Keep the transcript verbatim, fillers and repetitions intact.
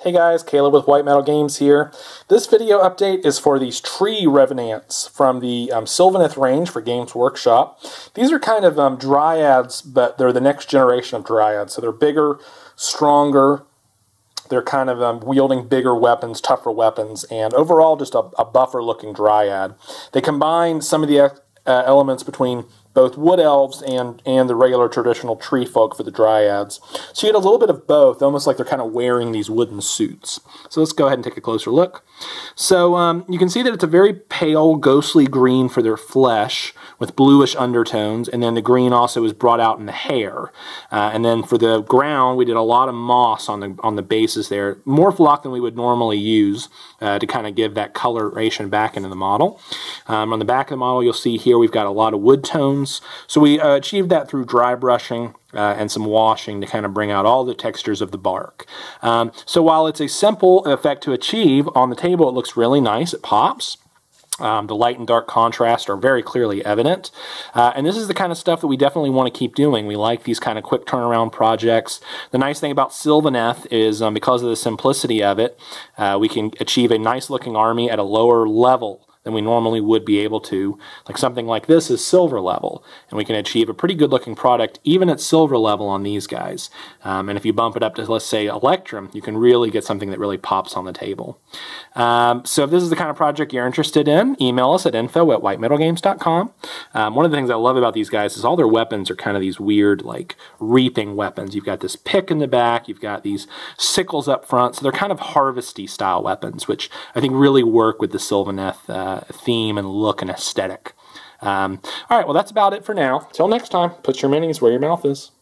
Hey guys, Caleb with White Metal Games here. This video update is for these tree Revenants from the um, Sylvaneth range for Games Workshop. These are kind of um, dryads, but they're the next generation of dryads. So they're bigger, stronger, they're kind of um, wielding bigger weapons, tougher weapons, and overall just a, a buffer-looking dryad. They combine some of the uh, elements between both wood elves and, and the regular traditional tree folk for the dryads. So you get a little bit of both, almost like they're kind of wearing these wooden suits. So let's go ahead and take a closer look. So um, you can see that it's a very pale, ghostly green for their flesh with bluish undertones, and then the green also is brought out in the hair. Uh, and then for the ground, we did a lot of moss on the on the bases there, more flock than we would normally use uh, to kind of give that coloration back into the model. Um, on the back of the model, you'll see here we've got a lot of wood tones. So we uh, achieved that through dry brushing uh, and some washing to kind of bring out all the textures of the bark. Um, so while it's a simple effect to achieve, on the table it looks really nice, it pops. Um, the light and dark contrast are very clearly evident. Uh, and this is the kind of stuff that we definitely want to keep doing. We like these kind of quick turnaround projects. The nice thing about Sylvaneth is um, because of the simplicity of it, uh, we can achieve a nice looking army at a lower level than we normally would be able to. Like something like this is silver level, and we can achieve a pretty good looking product even at silver level on these guys. Um, and if you bump it up to, let's say, Electrum, you can really get something that really pops on the table. Um, so if this is the kind of project you're interested in, email us at info at white metal games dot com. Um, one of the things I love about these guys is all their weapons are kind of these weird, like, reaping weapons. You've got this pick in the back, you've got these sickles up front, so they're kind of harvesty style weapons, which I think really work with the Sylvaneth uh, theme and look and aesthetic. Um, all right, well, that's about it for now. Till next time, put your minis where your mouth is.